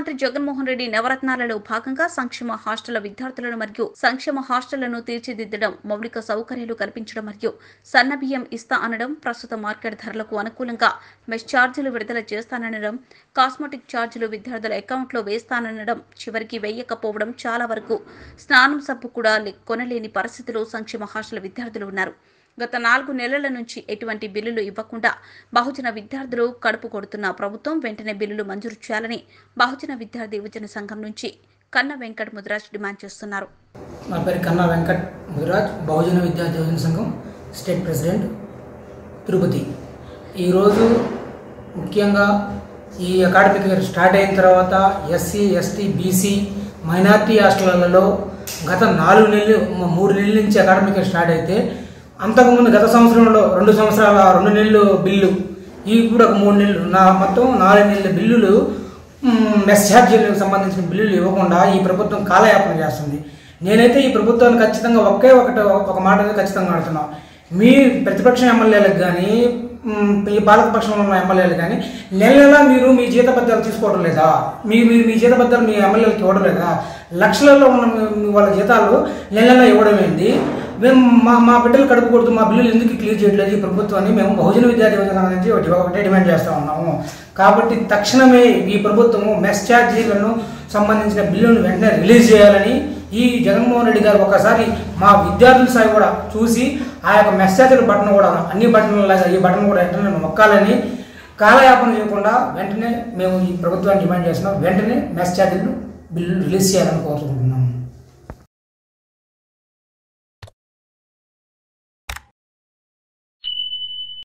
ముఖ్యమంత్రి జగన్మోహన్ రెడ్డి నవరత్నాలలో భాగంగా సంక్షేమ హాస్టళ్ల విద్యార్థులను మరియు సంక్షేమ హాస్టళ్లను తీర్చిదిద్దడం, మౌలిక సౌకర్యాలు కల్పించడం మరియు సన్నబియ్యం ఇస్తా అనడం, ప్రస్తుత మార్కెట్ ధరలకు అనుకూలంగా మెస్ ఛార్జీలు విడుదల చేస్తాననడం, కాస్మెటిక్ ఛార్జీలు విద్యార్థుల అకౌంట్లో వేస్తాననడం, చివరికి వేయకపోవడం, చాలా వరకు స్నానం సబ్బు కూడా కొనలేని పరిస్థితిలో సంక్షేమ హాస్టల్ విద్యార్థులు ఉన్నారు. గత 4 నెలల నుంచి ఎటువంటి బిల్లులు ఇవ్వకుండా బహుజన విద్యార్థులు కడుపు కొడుతున్న ప్రభుత్వం వెంటనే బిల్లులు మంజూరు చేయాలని బహుజన విద్యార్థి యువజన సంఘం నుంచి కన్నా వెంకట్ ముదిరాజ్ డిమాండ్ చేస్తున్నారు. నా పేరు కన్నా వెంకట్ ముదిరాజ్, బహుజన విద్యార్థి యువజన సంఘం స్టేట్ ప్రెసిడెంట్, తిరుపతి. ఈరోజు ముఖ్యంగా ఈ అకాడమిక్ ఇయర్ స్టార్ట్ అయిన తర్వాత ఎస్సీ, ఎస్టీ, బీసీ, మైనార్టీ హాస్టళ్లలో గత 3 నెలల నుంచి అకాడమిక్ ఇయర్ స్టార్ట్ అయితే అంతకుముందు గత సంవత్సరంలో 2 సంవత్సరాల 2 నెలలు బిల్లు, ఇవి కూడా 3 నెలలు, మొత్తం 4 నెలల బిల్లులు మెస్ ఛార్జీలకు సంబంధించిన బిల్లులు ఇవ్వకుండా ఈ ప్రభుత్వం కాలయాపన చేస్తుంది. నేనైతే ఈ ప్రభుత్వాన్ని ఖచ్చితంగా ఒక మాట ఖచ్చితంగా ఆడుతున్నాం. మీ ప్రతిపక్ష ఎమ్మెల్యేలకు కానీ ఈ పాలకపక్షంలో ఉన్న ఎమ్మెల్యేలు కానీ నెల మీరు మీ జీతబద్దాలు తీసుకోవడం లేదా? మీ జీతబద్దాలు మీ ఎమ్మెల్యేలకు ఇవ్వడం లేదా? లక్షలలో ఉన్న వాళ్ళ జీతాలు నెల ఇవ్వడం ఏంటి? మేము మా బిడ్డలు కడుపు కొడుతూ మా బిల్లులు ఎందుకు క్లియర్ చేయట్లేదు ఈ ప్రభుత్వాన్ని మేము బహుజన విద్యార్థి యువజన నుంచి ఒకటే డిమాండ్ చేస్తూ ఉన్నాము. కాబట్టి తక్షణమే ఈ ప్రభుత్వము మెస్ ఛార్జీలను సంబంధించిన బిల్లును వెంటనే రిలీజ్ చేయాలని, ఈ జగన్మోహన్ రెడ్డి గారు ఒకసారి మా విద్యార్థుల స్థాయి కూడా చూసి ఆ యొక్క మెస్ ఛార్జీల బటన్ కూడా అన్ని బటన్లలాగా ఈ బటన్ కూడా వెంటనే నొక్కాలని, కాలయాపన చేయకుండా వెంటనే మేము ఈ ప్రభుత్వాన్ని డిమాండ్ చేస్తున్నాం. వెంటనే మెస్ ఛార్జీలు బిల్లు రిలీజ్ చేయాలని కోరుకుంటున్నాం.